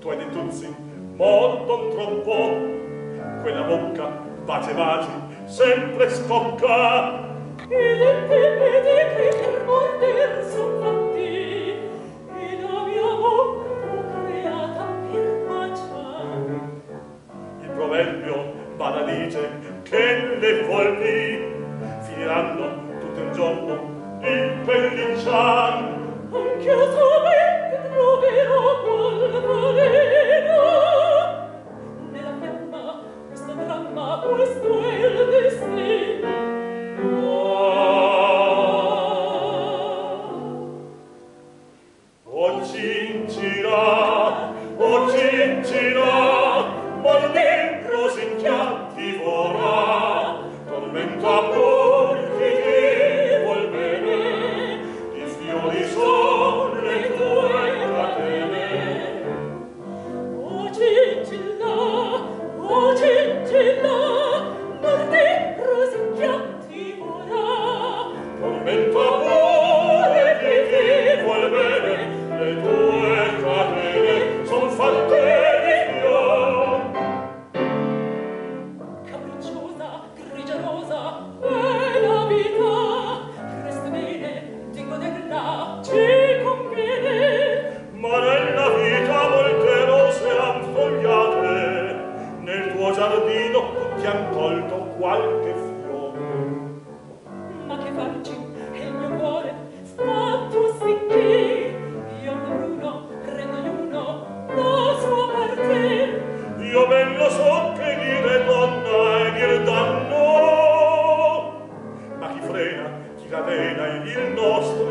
tuoi dituzzi, morton troppo, quella bocca, baci baci, sempre scocca. E le che per morder son fatti, e la mia bocca fu creata per baciare. Il proverbio vada dice che le volpi finiranno tutto un giorno il pelliccian. Anch'io solamente troverò qual valena. Nella fiamma, questo dramma, questo è il destino. O cincina, o cincina, mal dentro s'inchiatti vorrà, tormento amor che ti vuol bene, i fiori son le tue catene. O cincilla, mal dentro s'inchiatti vorrà, Tormento amore che ti vuol bene, le tue catene son fatte di fior. capricciosa, grigia rosa, è la vita, resta bene di goderla, ci conviene. Ma nella vita molte rose han fogliate, nel tuo giardino tutti han colto qualche fiore. Ma che farci? È il mio cuore fatto sicché io bruno prendo ognuno la sua parte. Io ben lo so che dire donna è dir danno, ma chi frena, chi catena il nostro